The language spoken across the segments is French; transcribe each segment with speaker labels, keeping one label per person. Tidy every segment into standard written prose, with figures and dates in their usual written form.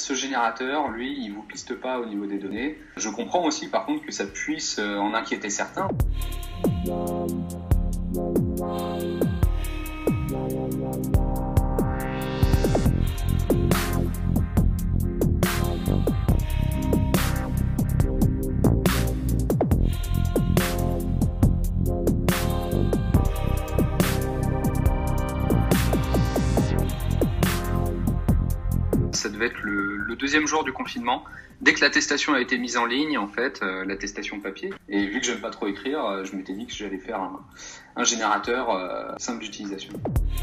Speaker 1: Ce générateur, lui, il vous piste pas au niveau des données. Je comprends aussi, par contre, que ça puisse en inquiéter certains. Ça devait être le deuxième jour du confinement. Dès que l'attestation a été mise en ligne, en fait, l'attestation papier, et vu que j'aime pas trop écrire, je m'étais dit que j'allais faire un générateur simple d'utilisation.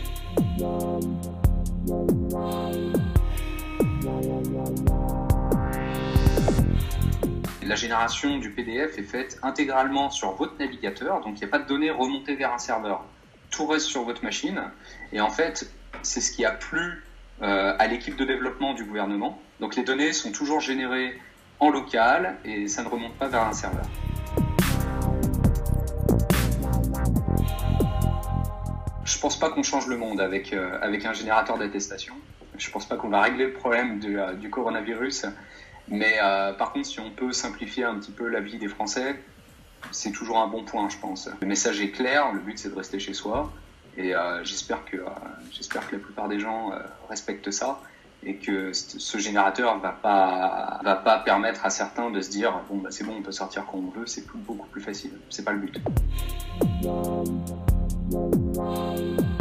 Speaker 1: La génération du PDF est faite intégralement sur votre navigateur, donc il n'y a pas de données remontées vers un serveur. Tout reste sur votre machine, et en fait, c'est ce qui a plu à l'équipe de développement du gouvernement. Donc les données sont toujours générées en local et ça ne remonte pas vers un serveur. Je pense pas qu'on change le monde avec un générateur d'attestation. Je pense pas qu'on va régler le problème du coronavirus. Mais par contre, si on peut simplifier un petit peu la vie des Français, c'est toujours un bon point, je pense. Le message est clair, le but c'est de rester chez soi. Et j'espère que la plupart des gens respectent ça et que ce générateur va pas permettre à certains de se dire bon bah c'est bon, on peut sortir quand on veut, c'est beaucoup plus facile. C'est pas le but.